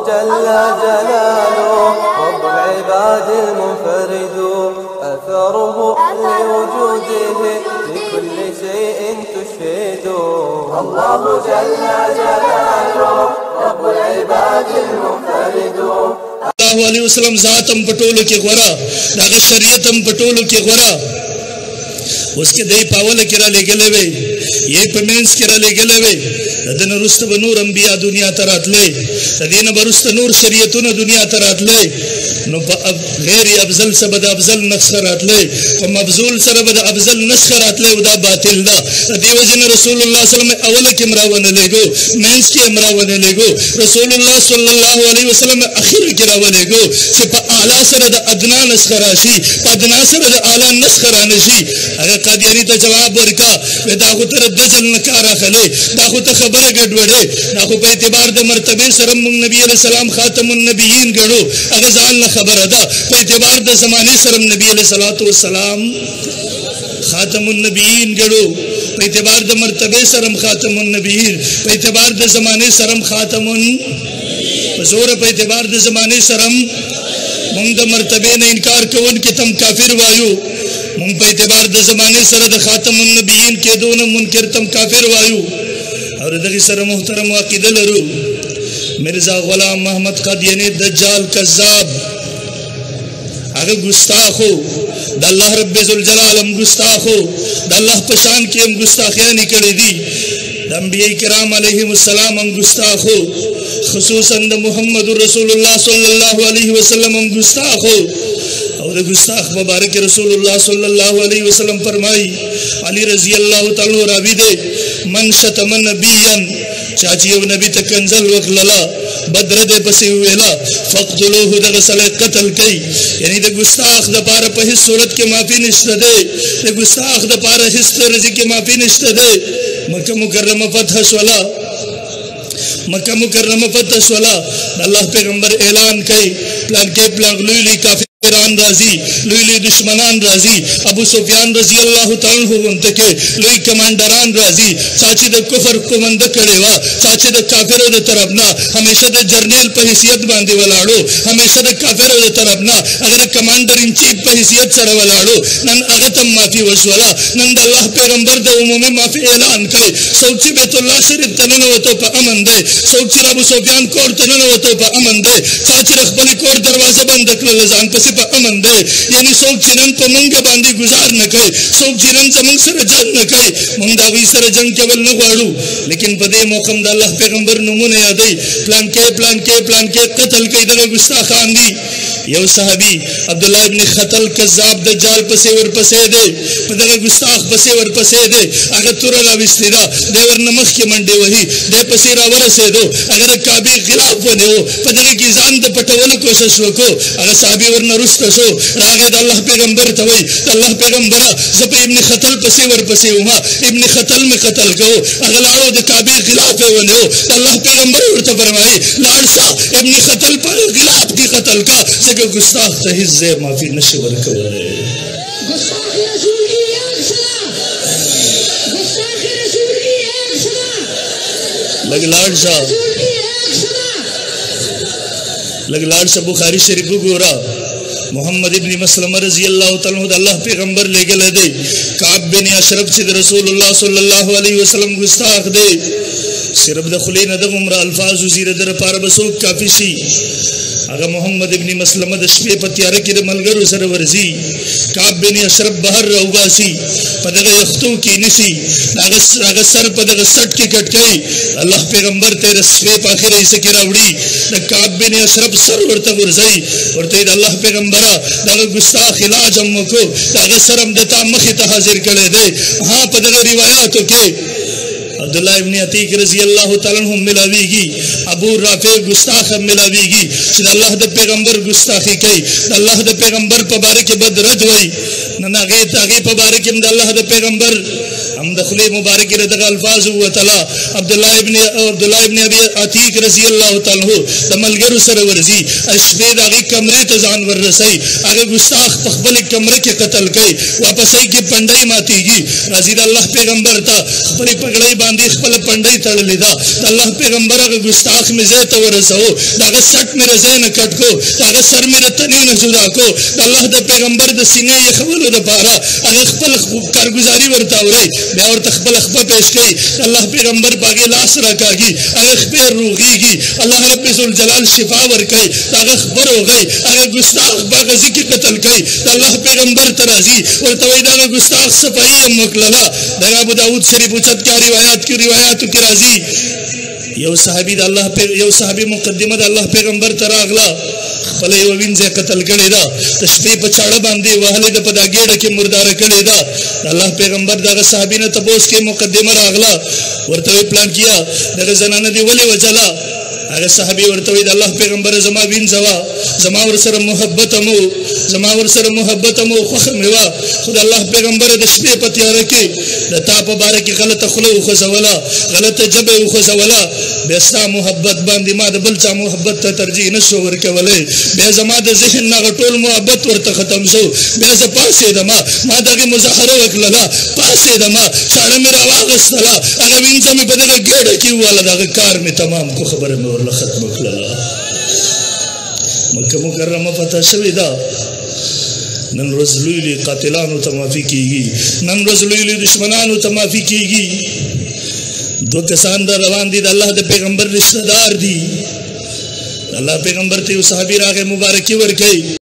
جل جلاله رب العباد المنفرد أثره لوجوده في كل شيء تشهد الله جل جلاله رب العباد المنفرد الله عليه وسلم ذاتم پټولو کې غورا دغه شریعتم پټولو کې غورا उसके दही पावल किरा ले गले वे ये पेमेंट्स किरा ले गले वे तदन रुस्त बनूर अंबिया दुनिया तरात ले तदीन बरुस्त नूर शरीयतुन दुनिया तरात ले नो गैर अफजल सबद अफजल नस्खरात ले व मफजूल सरबद अफजल नस्खरात ले उदा बातिल दा देवजन रसूलुल्लाह सल्लल्लाहु अलैहि वसल्लम अवल के मरावन लेगो मेंस के मरावन लेगो रसूलुल्लाह सल्लल्लाहु अलैहि वसल्लम आखिर के रावन लेगो से आला सरद अदना नस्खराशी अदना सरद आला नस्खरानशी अगर कादियानी तो जवाब वर्का वे दाखु तर दजल नकारा खले दाखु तो खबर गड़बड़े दाखु पे एतबार दे मर्तबे सरम नबी अलैहि सलाम खातमुन नबियीन गड़ो अगर जान न खबर अदा पे एतबार दे ज़माने सरम नबी अलैहि सलातो वस्सलाम खातमुन नबियीन गड़ो पे एतबार दे मर्तबे सरम खातमुन नबियीन पे एतबार दे ज़माने सरम खातमुन जोर पे एतबार दे ज़माने सरम मुंद मर्तबे ने इनकार कवन के तम काफिर वायु मुंग पे एतबार द ज़माने सरद खातमुन नबियीन के दोन मुनकर तम काफिर वायु और दगी सर मुहतरम अकीदा लरू मिर्जा गुलाम मोहम्मद कादियानी दज्जाल कज़्ज़ाब अगर गुस्ताख हो द अल्लाह रब्बे ज़ुल जलाल हम गुस्ताख हो द अल्लाह पशान की हम गुस्ताखियाँ निकली दी द अंबिया किराम अलैहिमुस्सलाम हम गुस्ताख हो खुसूसन द मुहम्मद रसूलुल्लाह सल्लल्लाहु अलैहि वसल्लम हम गुस्ताख हो और गुस्ताख मुबारक रसूलुल्लाह सल्लल्लाहु अलैहि वसल्लम फरमाई अली रजी अल्लाह ताला रावी दे मन शतम नबियन चाची वो नबी तक कंजल वखलला बद्र दे पसे हुएला फक्तुलूहु द गसले कत्ल कई यानी द गुस्ताख द पार पे सूरत के माफी निश्त दे द गुस्ताख द पार हिस तरजी के माफी निश्त दे मक्का मुकर्रमा फतह स्वला मक्का मुकर्रमा फतह स्वला अल्लाह पैगंबर ऐलान कई प्लान के प्लान लुली काफी राजी लुई दुश्मनान राजी अबू सुफियान रजी अल्लाह ताला उनके लुई कमांडरान राजी चाची द कुफर कुमंद करेवा चाची द काफिरों द तरफना हमेशा द जर्नल पे हैसियत बांधे वालाड़ो हमेशा द काफिरों द तरफना अगर कमांडर इन चीफ पे हैसियत सर वालाड़ो नन अगतम माफी वसवाला नन अल्लाह पैगंबर द उमूमी माफी ऐलान करे सौची बैतुल्लाह शरीफ तनन वतो प अमन दे सौची अबू सुफियान कोर तनन वतो प अमन दे चाची रखबली कोर दरवाजा बंद कर लजान पसे अमन दे यानी सोक जिरन पर मंगा बांधी गुजार न कहे सोक जिरन समंग सर जंग न कहे मंगा भी सर जंग केवल न वाड़ू लेकिन पदे मौकम द अल्लाह पैगंबर नमूने यादे प्लान के कत्ल के इधर गुस्ताखान दी यो सहाबी अब्दुल्लाह इब्न खतल कज़्ज़ाब दज्जाल पसेवर पसे दे पदे गुस्ताख पसेवर पसे दे अगर तुरला विस्तिदा देवर नमक के मंडे वही दे पसेरा वरसे दो अगर काबी खिलाफ बने हो पदे की जान द पटवल कोशिश वको अगर साहबी वर नरुस्त सो रागे द अल्लाह पैगंबर तवई अल्लाह पैगंबरा जब इब्न खतल पसेवर पसे हुआ इब्न खतल में कत्ल कहो अगर लाड़ो द काबी खिलाफ है बने हो अल्लाह पैगंबर उर्त फरमाई लाड़सा इब्न खतल पर खिलाफ की कत्ल का जगह गुस्ताख तहिज़े माफी नशवर करे गुस्ताख रसूल की एक सलाम गुस्ताख रसूल की एक सलाम लग लाड़ सा बुखारी शरीफ गोरा मोहम्मद इब्न मसलमा रजी अल्लाह ताला अल्लाह पैगंबर ले गए दे काब बिन अशरफ से रसूलुल्लाह सल्लल्लाहु अलैहि वसल्लम गुस्ताख दे सिर्फ दखले न दम उम्र अल्फाज उजीर दर पार बसो काफी सी अगर मोहम्मद इब्न मसलमा दशपे पत्यारे के मलगर सरवरजी काब बिन अशरफ बहर रहुबासी पदग यख्तु की निसी अगर सर पदग सट के कट गई अल्लाह पैगंबर तेरे स्वे आखिर ऐसे के रावड़ी द काब बिन अशरफ सर वर्त गुरजई और तेरे अल्लाह पैगंबरा दग गुस्ताख इलाज हम को अगर सरम दता मखित हाजिर करे दे हां पदग रिवायात के अब्दुल्लाह इब्न अतीक रजी अल्लाह ताला अन्हु मिलावीगी अबू राफे गुस्ताख मिलावीगी सिद अल्लाह द पैगंबर गुस्ताखी कई अल्लाह द पैगंबर पबारे के बद रद वई नना गे तागे पबारे के अल्लाह द पैगंबर هم دخلی مبارک ردغ الفاظ وتلا عبد الله ابن ابي عتیق رضی الله تعالی عنہ د ملګرو سره ورزي شپې د هغه کمرې ته ځان ورسي هغه ګستاخ په خپل کمره کې قتل کوي واپس یې کې پندای ماتيږي راځي د الله پیغمبر ته خپل پګړې باندې خپل پندای تړلې ده د الله پیغمبر هغه ګستاخ مې زه ته ورسو داغه سټ مې رضای نه کټ کو داغه سر مې رتنی نه جدا کو د الله د پیغمبر د سینې یې خولو د پاره هغه خپل کارګزاري ورته اوري بیا ورته خپل پیش کوي الله پیغمبر باغې لاس راکاږي هغه خبر روغيږي الله رب ذل جلال شفا ورکړي هغه خبر وغي هغه ګستاخ باغزي کې قتل کوي الله پیغمبر ترازي ورته وای دا ګستاخ صفائی مکللا دا ابو داود شریف اوچت کا روایت کی راضی یو صحابي د الله یو صحابي مقدمه د الله پیغمبر تراغلا خپل یو وینځه قتل کړي دا تشبيه په چاړه باندې وهله د پداګېړه کې مردار کړي دا الله پیغمبر دغه صحابي نه تبوس کې مقدمه راغلا ورته پلان کیا دغه زنانه دی ولې وجلا هغه صحابي ورته د الله پیغمبر زما وینځوا زما ور سره محبت مو خوخه میوا خدای الله پیغمبر د شپې په تیار کې د تا په باره کې غلطه خلو خو زولا غلطه جبه خو زولا بیا ستا محبت باندې ما د بل چا محبت ته ترجیح نشو ورکولې بیا زما د ذهن نه ټول محبت ورته ختم شو بیا ز پاسې دما ما دغه مظاهره وکړه پاسې دما چاړه مې راوغستله هغه وینځه مې په دغه ګډه کې ولا دغه کار مې تمام کو خبره مې ورله ختم کړله مکه مکرمه فتح شوې ده نن ورځ لوی قاتلانو ته معافي کیږي نن ورځ لوی دشمنانو ته معافي کیږي دو کسان دا روان دي د الله د پیغمبر رشتہ دار دي الله پیغمبر ته صحابي راغه مبارکي ورکړي